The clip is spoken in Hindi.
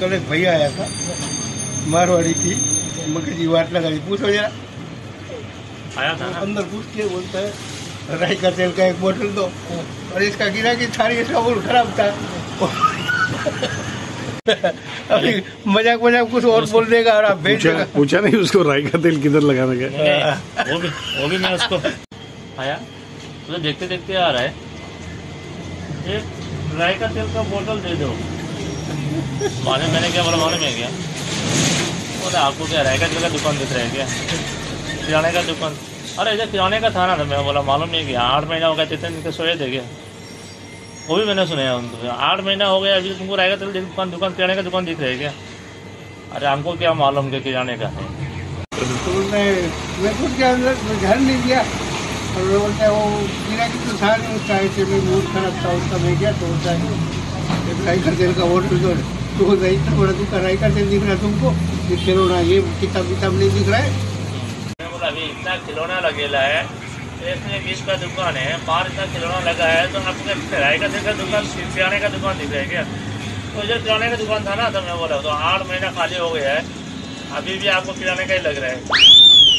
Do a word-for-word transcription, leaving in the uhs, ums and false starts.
कल एक भैया आया था, मारवाड़ी थी, मगर जी वाट लगा दी, पूछो जरा। आया था ना? अंदर पूछ के बोलता है राई का तेल का एक बोतल दो, और इसका गिरा की थाली, इसका मूड खराब था। अभी मजाक मजाक कुछ और बोल देगा और आप भेज देगा। पूछा नहीं उसको राई का तेल किधर लगाने का? वो भी वो भी मैं उसको आया तो देखते देखते आ रहा है, एक राई का तेल का बोतल दे दो। माने मैंने क्या बोला, मालूम है क्या? बोला आपको क्या राई का तेल का दुकान दिख रहा है क्या? किराने का दुकान? अरे इधर किराने का था ना। तो मैं बोला मालूम नहीं क्या, आठ महीना हो गया तीन दिन के सोए थे क्या? वो भी मैंने सुना है उनको, आठ महीना हो गया अभी तुमको राय का तेल दुकान दुकान किराने का दुकान दिख रहा है क्या? अरे हमको क्या मालूम के किराने का है। तो मैं मैं कुछ के अंदर ध्यान नहीं दिया, और वो बोलता है वो गिरा की तो था नहीं, उसका ऐसे में मूड खराब था उसका। मैं क्या सोचता है एक राई का तेल का बोतल दो, तो राई का बड़ा दुकान राई का तेल दिख रहा है तुमको, ये खिलौना ये किताब किताब नहीं दिख रहा है। मैं बोला अभी इतना खिलौना लगेला है, एक में बीस का दुकान है, बाहर इतना खिलौना लगा है, तो आपको राय का तेल का दुकान किराने का दुकान दिख रहा है क्या? तो इधर किराने का दुकान था ना। तो मैं बोला तो आठ महीना खाली हो गया है, अभी भी आपको किराने का ही लग रहा है।